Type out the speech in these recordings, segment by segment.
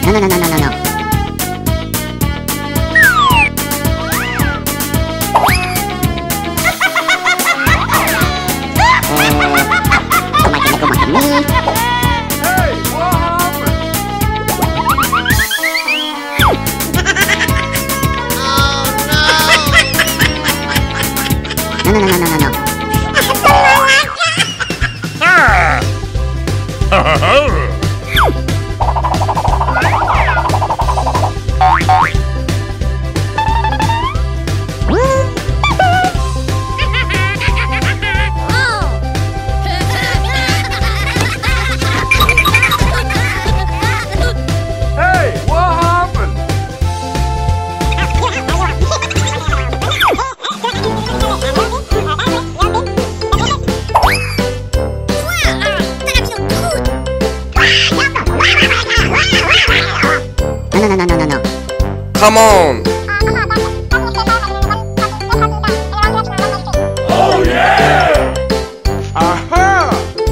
No, no, no, no, no, no. No, no, no, no, no, no. No, no, no, no, no, no. Come on! Oh yeah! Aha!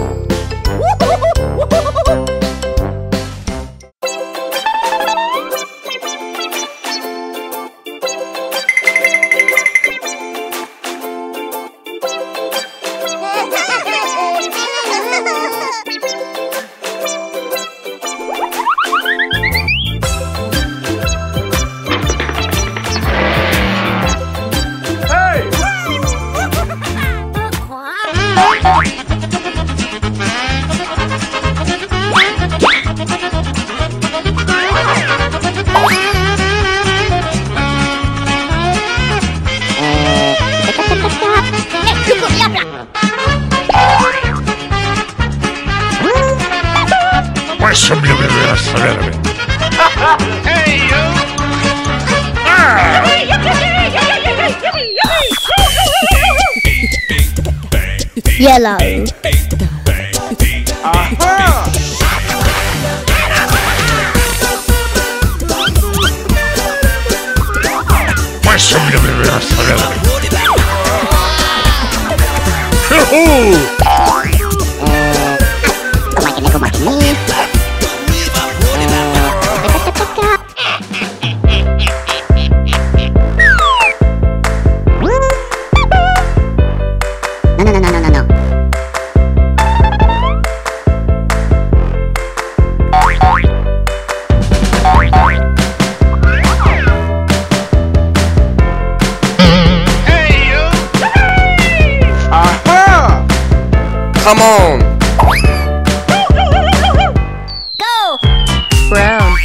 Hey you! Yellow. Aha! No, no, no, no, no, no. Hey you! Aha! Come on! Go! Brown.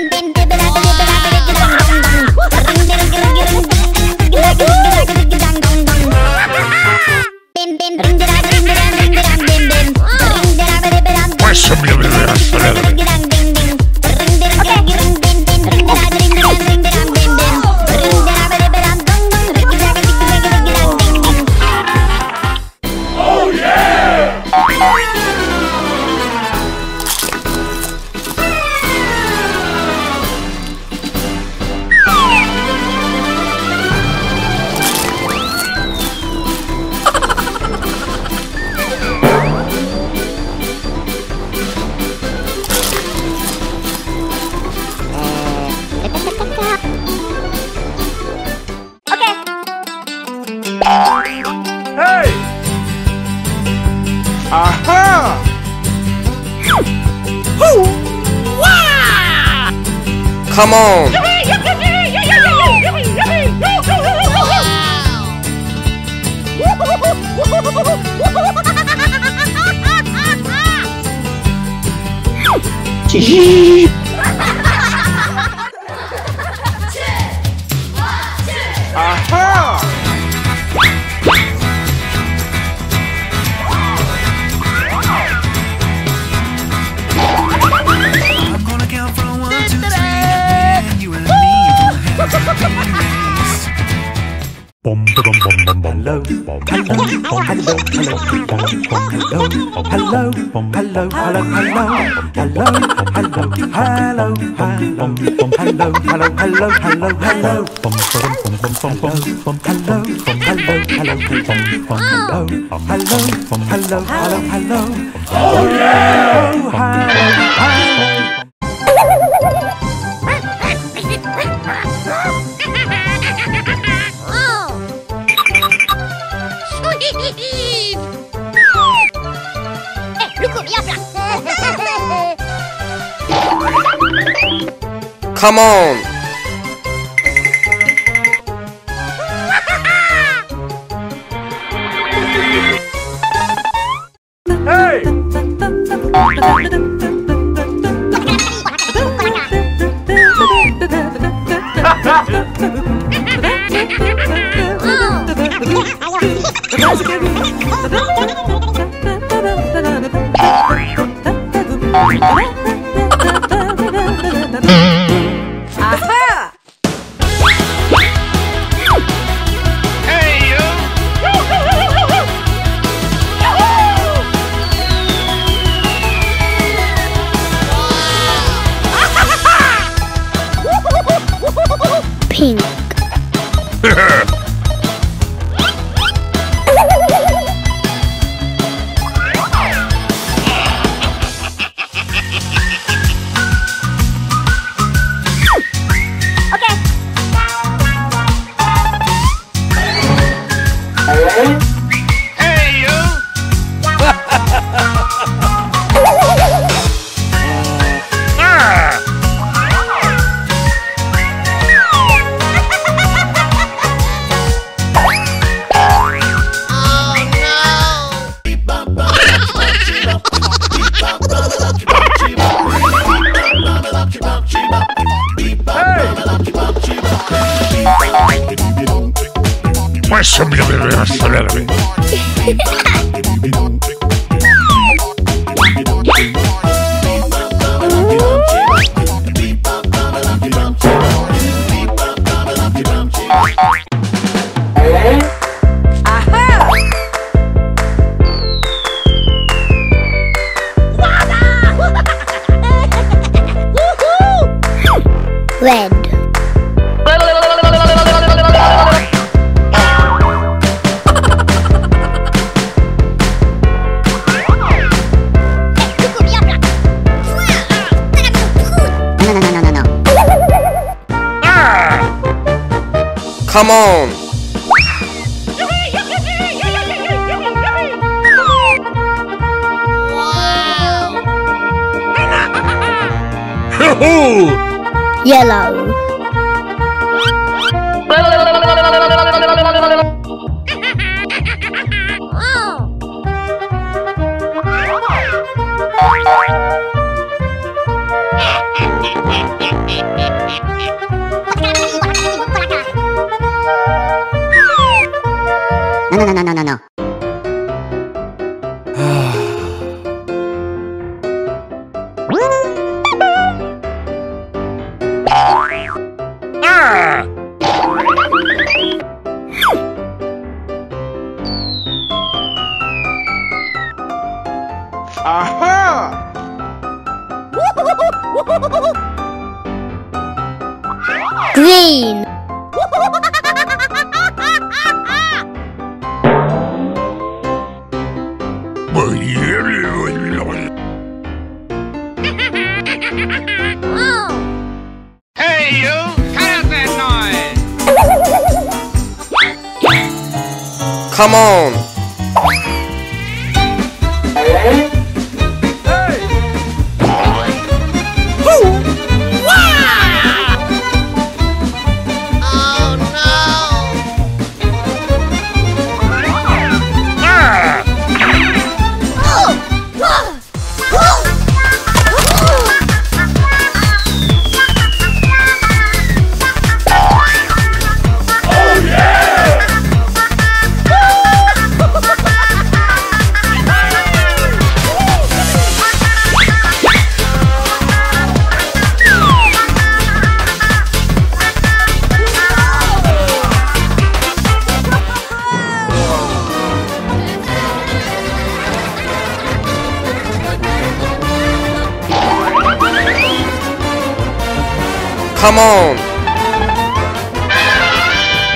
Oh yeah! Hey! Aha! Come on! Aha! I'm gonna count from 1 to 3, and you and me will have to be raised. Hello, hello, hello, hello, hello, hello, hello, hello, hello, hello, hello, hello, hello, hello, hello. Oh yeah! Hello, hello, hello. Come on. Hey! Hey, you! Pink. Hey, you! Red. Come on. Yellow. No. Aha! Green. Hey, you! Cut out that noise! Come on. Come on.